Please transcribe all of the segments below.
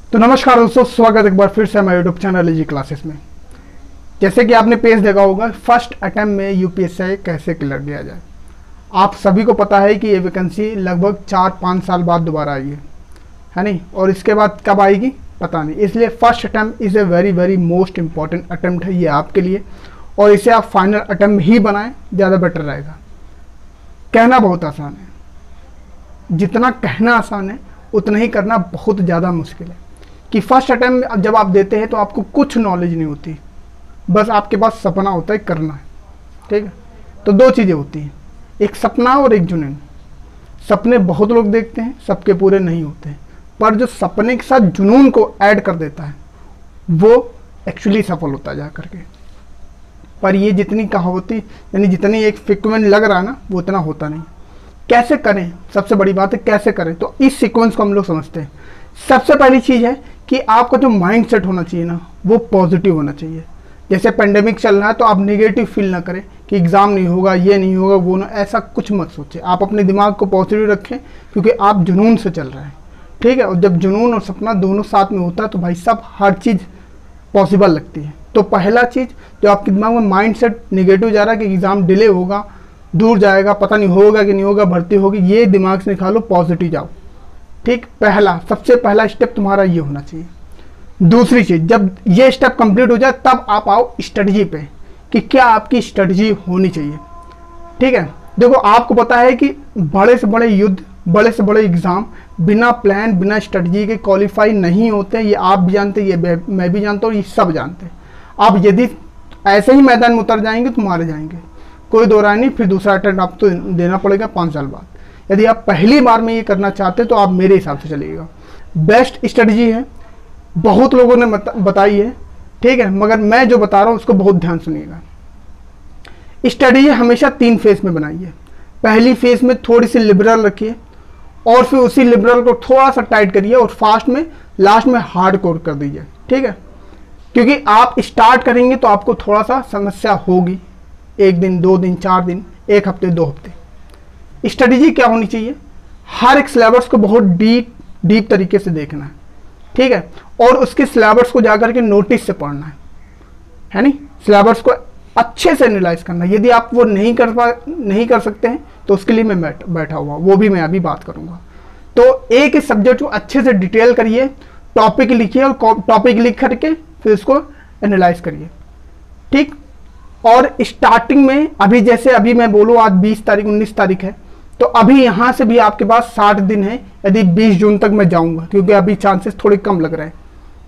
तो नमस्कार दोस्तों, स्वागत एक बार फिर से हमारे यूट्यूब चैनल इजी क्लासेस में। जैसे कि आपने पेज देखा होगा, फर्स्ट अटेम्प्ट में यूपीएससी कैसे क्लियर किया जाए। आप सभी को पता है कि ये वैकेंसी लगभग 4-5 साल बाद दोबारा आई है नहीं, और इसके बाद कब आएगी पता नहीं। इसलिए first attempt is a very very most important attempt है ये आपके लिए, और इसे आप फाइनल अटेम्प्ट ही बनाएं, ज़्यादा बेटर रहेगा। कहना बहुत आसान है, जितना कहना आसान है उतना ही करना बहुत ज़्यादा मुश्किल है। कि फर्स्ट अटेम्प्ट जब आप देते हैं तो आपको कुछ नॉलेज नहीं होती, बस आपके पास सपना होता है, करना है। ठीक है, तो दो चीज़ें होती हैं, एक सपना और एक जुनून। सपने बहुत लोग देखते हैं, सबके पूरे नहीं होते हैं, पर जो सपने के साथ जुनून को ऐड कर देता है वो एक्चुअली सफल होता है जा करके। पर ये जितनी कहावती यानी जितनी एक फ्रीक्वेंट लग रहा है ना, वो उतना होता नहीं। कैसे करें, सबसे बड़ी बात है कैसे करें। तो इस सीक्वेंस को हम लोग समझते हैं। सबसे पहली चीज़ है कि आपका जो माइंड सेट होना चाहिए ना, वो पॉजिटिव होना चाहिए। जैसे पेंडेमिक चल रहा है तो आप नेगेटिव फील ना करें कि एग्ज़ाम नहीं होगा, ये नहीं होगा, वो ना, ऐसा कुछ मत सोचें। आप अपने दिमाग को पॉजिटिव रखें, क्योंकि आप जुनून से चल रहे हैं। ठीक है, और जब जुनून और सपना दोनों साथ में होता है तो भाई साहब हर चीज़ पॉसिबल लगती है। तो पहला चीज़ जो आपके दिमाग में माइंड सेट नेगेटिव जा रहा है कि एग्ज़ाम डिले होगा, दूर जाएगा, पता नहीं होगा कि नहीं होगा, भर्ती होगी, ये दिमाग से निकालो, पॉजिटिव जाओ। ठीक, सबसे पहला स्टेप तुम्हारा ये होना चाहिए। दूसरी चीज़, जब ये स्टेप कंप्लीट हो जाए तब आप आओ स्ट्रेटजी पे कि क्या आपकी स्ट्रेटजी होनी चाहिए। ठीक है, देखो आपको पता है कि बड़े से बड़े युद्ध, बड़े से बड़े एग्ज़ाम बिना प्लान बिना स्ट्रेटजी के क्वालिफाई नहीं होते। ये आप भी जानते हैं, ये मैं भी जानता हूँ, ये सब जानते हैं। आप यदि ऐसे ही मैदान में उतर जाएंगे तो मारे जाएंगे, कोई दो राय नहीं। फिर दूसरा अटेम्प्ट आपको देना पड़ेगा 5 साल बाद। यदि आप पहली बार में ये करना चाहते हैं तो आप मेरे हिसाब से चलिएगा। बेस्ट स्ट्रेटजी है, बहुत लोगों ने बताई है। ठीक है, मगर मैं जो बता रहा हूँ उसको बहुत ध्यान सुनिएगा। स्ट्रेटजी हमेशा 3 फेज में बनाइए। पहली फेज में थोड़ी सी लिबरल रखिए, और फिर उसी लिबरल को थोड़ा सा टाइट करिए, और लास्ट में हार्ड कोर कर दीजिए। ठीक है, क्योंकि आप स्टार्ट करेंगे तो आपको थोड़ा सा समस्या होगी, 1 दिन 2 दिन 4 दिन 1 हफ्ते 2 हफ्ते। स्ट्रेटजी क्या होनी चाहिए, हर एक सिलेबस को बहुत डीप तरीके से देखना है। ठीक है, और उसके सिलेबस को जाकर के नोटिस से पढ़ना है नहीं, सिलेबस को अच्छे से एनालाइज करना है। यदि आप वो नहीं कर सकते हैं तो उसके लिए मैं बैठा हुआ, वो भी मैं अभी बात करूंगा। तो एक ही सब्जेक्ट को अच्छे से डिटेल करिए, टॉपिक लिखिए, और टॉपिक लिख करके फिर उसको एनालाइज करिए। ठीक, और स्टार्टिंग में अभी मैं बोलूँ आज 20 तारीख 19 तारीख है, तो अभी यहाँ से भी आपके पास 60 दिन है। यदि 20 जून तक मैं जाऊँगा, क्योंकि अभी चांसेस थोड़े कम लग रहे हैं,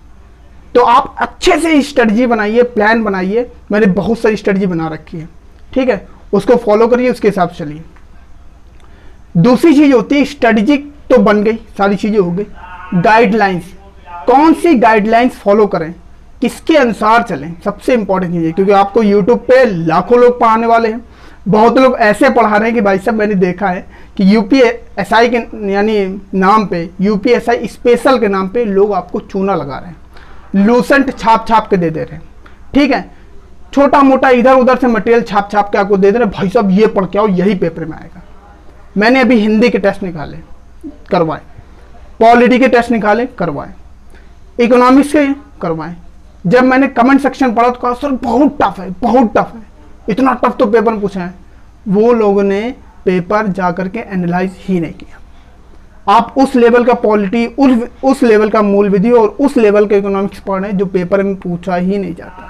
तो आप अच्छे से स्ट्रेटजी बनाइए, प्लान बनाइए। मैंने बहुत सारी स्ट्रेटजी बना रखी है। ठीक है, उसको फॉलो करिए, उसके हिसाब से चलिए। दूसरी चीज़ होती है, स्ट्रेटजी तो बन गई, सारी चीज़ें हो गई, गाइडलाइंस। कौन सी गाइडलाइंस फॉलो करें, किसके अनुसार चलें, सबसे इंपॉर्टेंट चीज़ है। क्योंकि आपको यूट्यूब पे लाखों लोग पढ़ाने वाले हैं, बहुत लोग ऐसे पढ़ा रहे हैं कि भाई साहब मैंने देखा है कि यूपीएसआई के यानी नाम पे, यूपीएसआई स्पेशल के नाम पे लोग आपको चूना लगा रहे हैं, लूसेंट छाप के दे दे रहे हैं। ठीक है, छोटा मोटा इधर उधर से मटेरियल छाप के आपको दे दे रहे हैं, भाई साहब ये पढ़ के आओ, यही पेपर में आएगा। मैंने अभी हिंदी के टेस्ट निकाले, करवाए, पॉलिटी के टेस्ट निकाले, करवाए, इकोनॉमिक्स के करवाए। जब मैंने कमेंट सेक्शन पढ़ा तो कहा सर बहुत टफ है, बहुत टफ है, इतना टफ तो पेपर में पूछा है। वो लोगों ने पेपर जा करके एनालाइज ही नहीं किया। आप उस लेवल का पॉलिटी, उस लेवल का मूल विधि और उस लेवल का इकोनॉमिक्स पढ़ रहे हैं जो पेपर में पूछा ही नहीं जाता।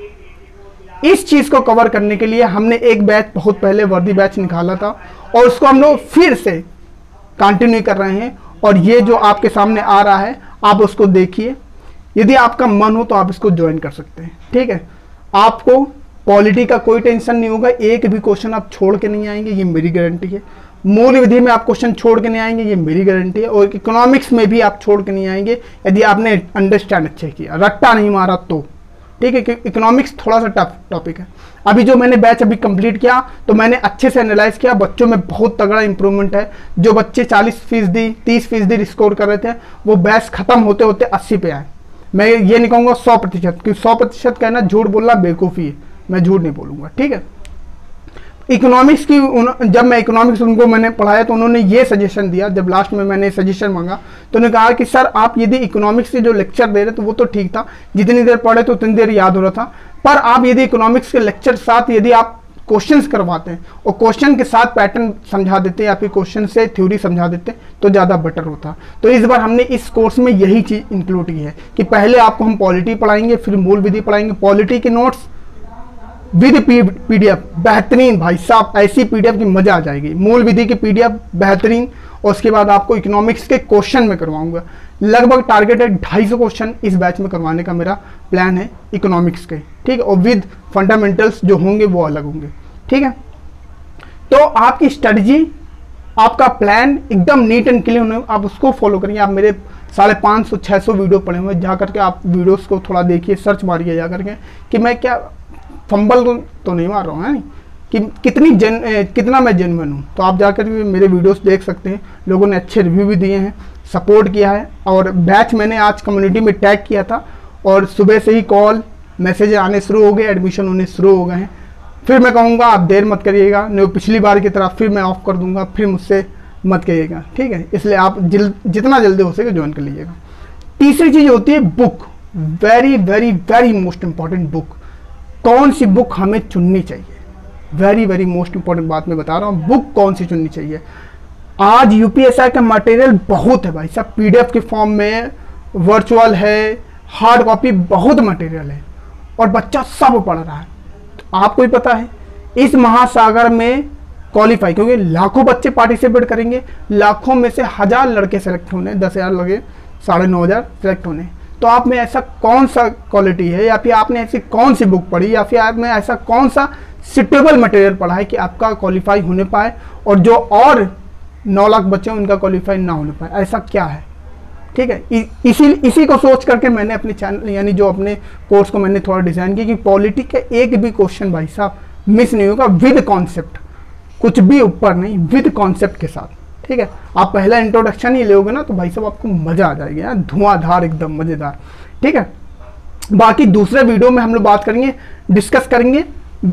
इस चीज को कवर करने के लिए हमने एक बैच बहुत पहले वर्दी बैच निकाला था, और उसको हम लोग फिर से कंटिन्यू कर रहे हैं। और ये जो आपके सामने आ रहा है आप उसको देखिए, यदि आपका मन हो तो आप इसको ज्वाइन कर सकते हैं। ठीक है, आपको पॉलिटी का कोई टेंशन नहीं होगा, एक भी क्वेश्चन आप छोड़ के नहीं आएंगे, ये मेरी गारंटी है। मूल विधि में आप क्वेश्चन छोड़ के नहीं आएंगे, ये मेरी गारंटी है। और इकोनॉमिक्स में भी आप छोड़ के नहीं आएंगे यदि आपने अंडरस्टैंड अच्छे किया, रट्टा नहीं मारा तो। ठीक है, इकोनॉमिक्स थोड़ा सा टफ टॉपिक है। अभी जो मैंने बैच अभी कंप्लीट किया तो मैंने अच्छे से एनालाइज किया, बच्चों में बहुत तगड़ा इंप्रूवमेंट है। जो बच्चे 40% 30% स्कोर कर रहे थे, वो बैच खत्म होते होते 80 पे आए। मैं ये नहीं कहूँगा 100%, क्योंकि 100% कहना झूठ बोलना बेवकूफ़ी है, मैं झूठ नहीं बोलूँगा। ठीक है, इकोनॉमिक्स की जब मैं इकोनॉमिक्स उनको मैंने पढ़ाया तो उन्होंने ये सजेशन दिया, जब लास्ट में मैंने सजेशन मांगा तो उन्होंने कहा कि सर आप यदि इकोनॉमिक्स के जो लेक्चर दे रहे तो वो तो ठीक था, जितनी देर पढ़े तो उतनी देर याद हो रहा था, पर आप यदि इकोनॉमिक्स के लेक्चर साथ यदि आप क्वेश्चंस करवाते हैं और क्वेश्चन के साथ पैटर्न समझा देते हैं या फिर क्वेश्चन से थ्योरी समझा देते तो ज़्यादा बेटर होता। तो इस बार हमने इस कोर्स में यही चीज़ इंक्लूड की है कि पहले आपको हम पॉलिटी पढ़ाएंगे, फिर मूल विधि पढ़ाएंगे, पॉलिटी के नोट्स विद पीडीएफ बेहतरीन भाई साहब, ऐसी पीडीएफ की मजा आ जाएगी, मूल विधि की पीडीएफ बेहतरीन, और उसके बाद आपको इकोनॉमिक्स के क्वेश्चन में करवाऊंगा, लगभग टारगेट है 250 क्वेश्चन इस बैच में करवाने का मेरा प्लान है इकोनॉमिक्स के, ठीक है, और विद फंडामेंटल्स जो होंगे वो अलग होंगे, ठीक है। तो आपकी स्ट्रेटजी, आपका प्लान एकदम नीट एंड क्लीन होने, आप उसको फॉलो करिए। आप मेरे 550-600 वीडियो पड़े हुए, जा करके आप वीडियोस को थोड़ा देखिए, सर्च मारिए जा करके कि मैं क्या फंबल तो नहीं मार रहा हूँ, है नहीं, कि कितना मैं जेन्युइन हूँ। तो आप जाकर के मेरे वीडियोस देख सकते हैं, लोगों ने अच्छे रिव्यू भी दिए हैं, सपोर्ट किया है, और बैच मैंने आज कम्युनिटी में टैग किया था और सुबह से ही कॉल मैसेज आने शुरू हो गए, एडमिशन होने शुरू हो गए हैं। फिर मैं कहूँगा आप देर मत करिएगा, नहीं पिछली बार की तरह फिर मैं ऑफ कर दूंगा, फिर मुझसे मत करिएगा, ठीक है। इसलिए आप जितना जल्दी हो सके ज्वाइन कर लीजिएगा। तीसरी चीज़ होती है book, very very very most important book, कौन सी बुक हमें चुननी चाहिए, वेरी वेरी मोस्ट इंपॉर्टेंट बात मैं बता रहा हूँ, बुक कौन सी चुननी चाहिए। आज यूपीएसआई का मटेरियल बहुत है भाई साहब, पीडीएफ के फॉर्म में, वर्चुअल है, हार्ड कॉपी, बहुत मटेरियल है और बच्चा सब पढ़ रहा है। तो आपको ही पता है इस महासागर में क्वालिफाई, क्योंकि लाखों बच्चे पार्टिसिपेट करेंगे, लाखों में से 1000 लड़के सेलेक्ट होने, 10,000 लगे 9,500 सेलेक्ट होने। तो आप में ऐसा कौन सा क्वालिटी है, या फिर आपने ऐसी कौन सी बुक पढ़ी, या फिर आपने ऐसा कौन सा सुटेबल मटेरियल पढ़ा है कि आपका क्वालिफाई होने पाए और जो और 9 लाख बच्चे उनका क्वालिफाई ना होने पाए, ऐसा क्या है, ठीक है। इसी को सोच करके मैंने अपने चैनल यानी जो अपने कोर्स को मैंने थोड़ा डिज़ाइन किया कि पॉलिटी का एक भी क्वेश्चन भाई साहब मिस नहीं होगा, विद कॉन्सेप्ट, कुछ भी ऊपर नहीं, विद कॉन्सेप्ट के साथ, ठीक है। आप पहला इंट्रोडक्शन ही लोगे ना तो भाई साहब आपको मजा आ जाएगी यार, धुआंधार एकदम मजेदार, ठीक है। बाकी दूसरे वीडियो में हम लोग बात करेंगे, डिस्कस करेंगे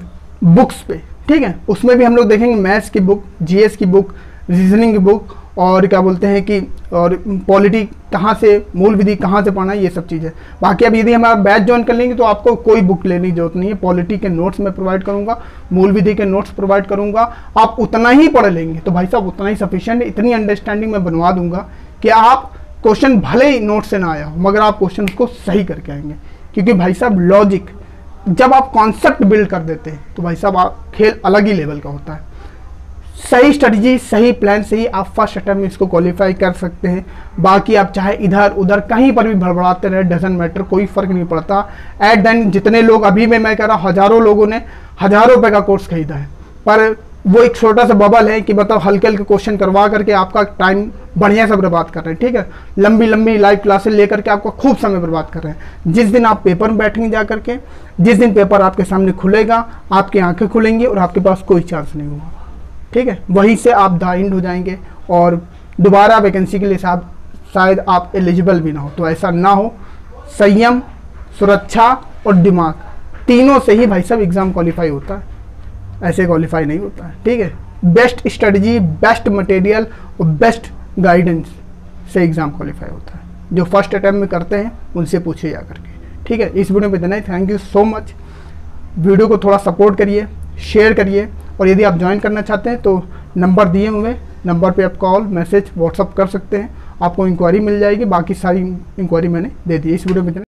बुक्स पे, ठीक है। उसमें भी हम लोग देखेंगे मैथ्स की बुक, जीएस की बुक, रीजनिंग की बुक, और क्या बोलते हैं कि और पॉलिटी कहाँ से, मूल विधि कहाँ से पढ़ना है, ये सब चीज़ें। बाकी अब यदि हमारा बैच ज्वाइन कर लेंगे तो आपको कोई बुक लेने की जरूरत नहीं है, पॉलिटी के नोट्स मैं प्रोवाइड करूँगा, मूल विधि के नोट्स प्रोवाइड करूँगा, आप उतना ही पढ़ लेंगे तो भाई साहब उतना ही सफिशिएंट, इतनी अंडरस्टैंडिंग मैं बनवा दूंगा कि आप क्वेश्चन भले ही नोट से ना आया हो मगर आप क्वेश्चन उसको सही करके आएंगे। क्योंकि भाई साहब लॉजिक, जब आप कॉन्सेप्ट बिल्ड कर देते हैं तो भाई साहब आप खेल अलग ही लेवल का होता है। सही स्ट्रेटजी, सही प्लान से ही आप फर्स्ट अटेम्प्ट में इसको क्वालिफाई कर सकते हैं। बाकी आप चाहे इधर उधर कहीं पर भी भड़बड़ाते रहे, डजंट मैटर, कोई फर्क नहीं पड़ता। एट देन जितने लोग अभी में मैं कह रहा हूँ, हज़ारों लोगों ने हज़ारों रुपये का कोर्स खरीदा है, पर वो एक छोटा सा बबल है कि बताओ हल्के हल्के क्वेश्चन करवा करके आपका टाइम बढ़िया से बर्बाद कर रहे हैं, ठीक है। लंबी लंबी लाइव क्लासेस लेकर के आपका खूब समय बर्बाद कर रहे हैं। जिस दिन आप पेपर में बैठेंगे जा करके, जिस दिन पेपर आपके सामने खुलेगा, आपकी आंखें खुलेंगी और आपके पास कोई चांस नहीं होगा, ठीक है। वहीं से आप द एंड हो जाएंगे और दोबारा वैकेंसी के लिए शायद आप एलिजिबल भी ना हो। तो ऐसा ना हो, संयम, सुरक्षा और दिमाग, तीनों से ही भाई साहब एग्ज़ाम क्वालिफाई होता है, ऐसे क्वालिफाई नहीं होता है, ठीक है। बेस्ट स्ट्रेटजी, बेस्ट मटेरियल और बेस्ट गाइडेंस से एग्ज़ाम क्वालिफाई होता है। जो फर्स्ट अटैम्प्ट में करते हैं उनसे पूछिए जा करके, ठीक है। इस वीडियो में इतना ही, thank you so much. Video को थोड़ा सपोर्ट करिए, शेयर करिए, और यदि आप ज्वाइन करना चाहते हैं तो नंबर दिए हुए नंबर पे आप कॉल, मैसेज, व्हाट्सअप कर सकते हैं, आपको इंक्वायरी मिल जाएगी। बाकी सारी इंक्वायरी मैंने दे दी। इस वीडियो में